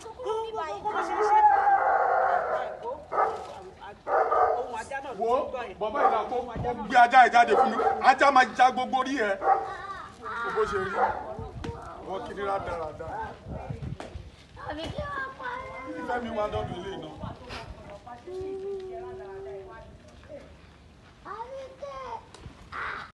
Wo bàbá ìlà kó gbé ajá ìjáde fún mi ajá máa já gbogbo rí ẹ bó ṣe rí wọn kiri rádaràda ìfẹ́ mi wá dọ́dún ilé náà.